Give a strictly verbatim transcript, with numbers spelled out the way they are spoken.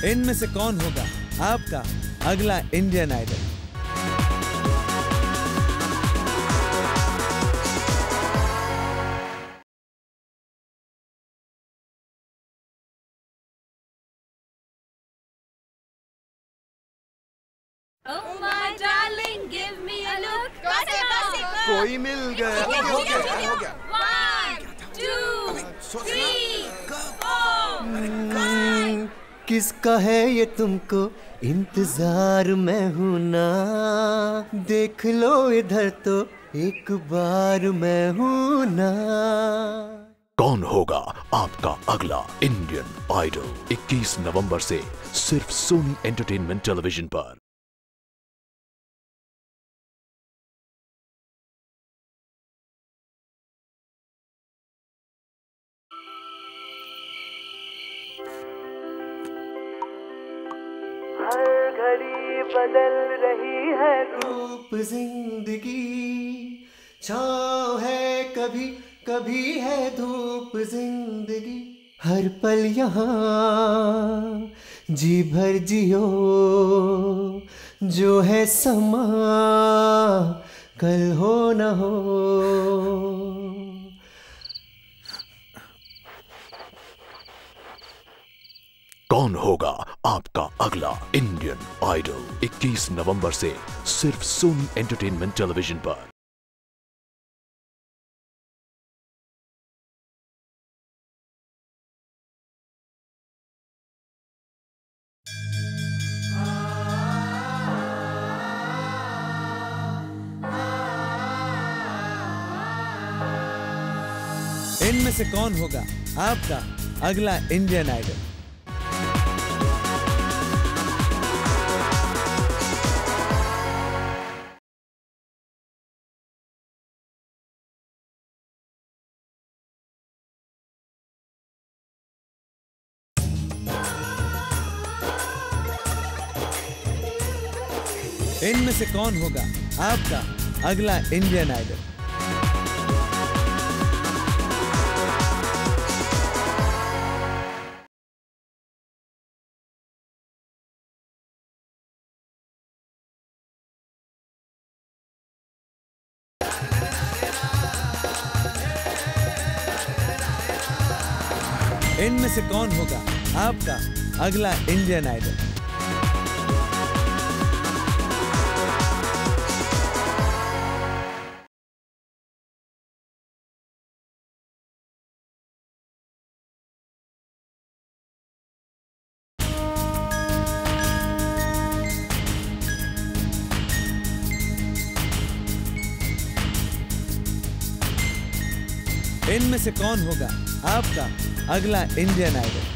इनमें से कौन होगा आपका अगला Indian idol? Oh my darling, give me a look. कोई मिल गया। हो गया, हो गया, हो गया। One, two, three, four. किसका है ये तुमको इंतजार में हूँ ना, देख लो इधर तो एक बार मैं हूँ ना। कौन होगा आपका अगला इंडियन आइडल? इक्कीस नवंबर से सिर्फ सोनी एंटरटेनमेंट टेलीविजन पर। हर घड़ी बदल रही है रूप जिंदगी, छाँव है कभी कभी है धूप जिंदगी। हर पल यहाँ जी भर जियो, जो है समा कल हो न हो। कौन होगा आपका अगला इंडियन आइडल? इक्कीस नवंबर से सिर्फ सोनी एंटरटेनमेंट टेलीविजन पर। इनमें से कौन होगा आपका अगला इंडियन आइडल? इनमें से कौन होगा आपका अगला इंडियन आइडल? इनमें से कौन होगा आपका अगला इंडियन आइडल? इनमें से कौन होगा आपका अगला इंडियन आइडल?